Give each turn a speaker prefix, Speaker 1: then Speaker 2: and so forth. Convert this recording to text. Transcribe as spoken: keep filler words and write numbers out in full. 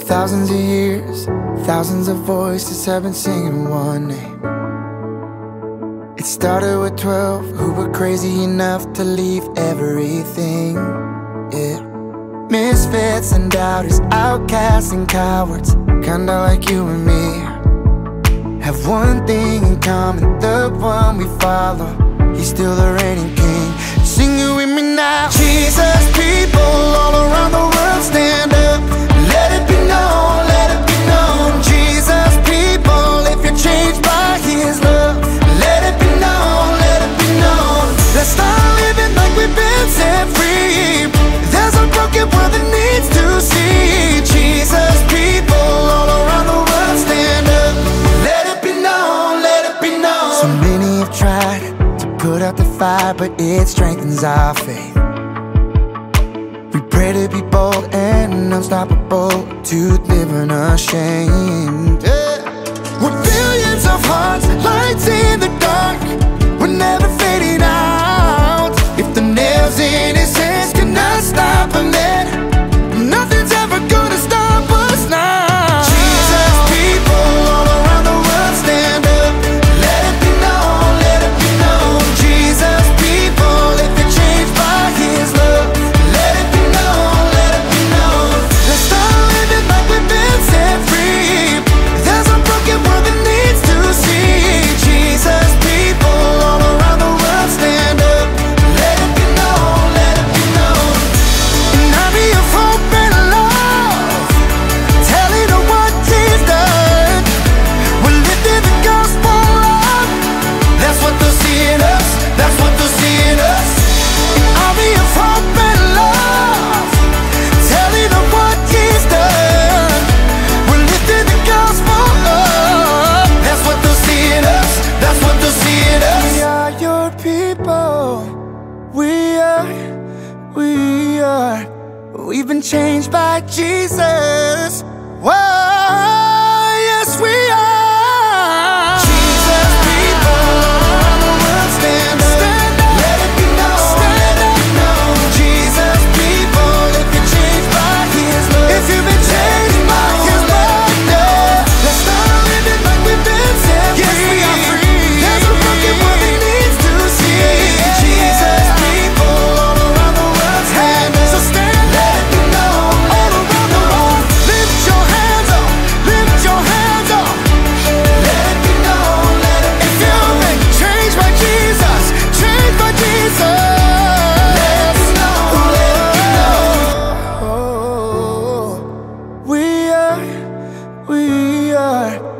Speaker 1: thousands of years, thousands of voices have been singing one name. It started with twelve who were crazy enough to leave everything, yeah. Misfits and doubters, outcasts and cowards, kinda like you and me, have one thing in common, the one we follow, he's still the reigning king. Sing it with me now. Jesus, people all around the world, stand up, let it be known, let it be known. Jesus, people, if you're changed by his love, let it be known, let it be known. Let's start living like we've been set free. There's a broken world that needs to see. Jesus, people all around the world, stand up, let it be known, let it be known. So many have tried to put out the fire, but it strengthens our faith. We pray to be bold and unstoppable, to live unashamed, yeah. We're billions of hearts, lights in the dark, we're never fading out. If the nails in his hands cannot stop him, then nothing's ever gonna stop us now. Jesus, people all around the world, stand up, let it be known, let it be known. Jesus, people, if you're changed by his love, let it be known, let it be known. Let's start living like we've been set free. There's a broken world that needs to see. Jesus, people all around the world, stand up, let it be known, let it be known. And I'll be of hope and love, telling them what he's done. We're lifting the gospel up, that's what they'll see in us, that's what they'll see in us. And I'll be of hope and love, telling them what he's done. We're lifting the gospel up, that's what they'll see in us, that's what they'll see in us. We are your people, we are, we are, we've been changed by Jesus. Whoa, yes we are. Jesus, people around the world, stand up, let it be known, let it be known. Jesus, people, if you're changed by his love, if you've been changed by his love, yeah. Let's start living like we've been set free. Yes, we are free. There's a broken world that needs to see. Jesus, people all around the world, stand up, so stand, let it be known, all around the world. Lift your hands up, lift your hands up, let it be known, let it be known. If you've been changed by Jesus, changed by Jesus, let it be known, let it be known. We are, we are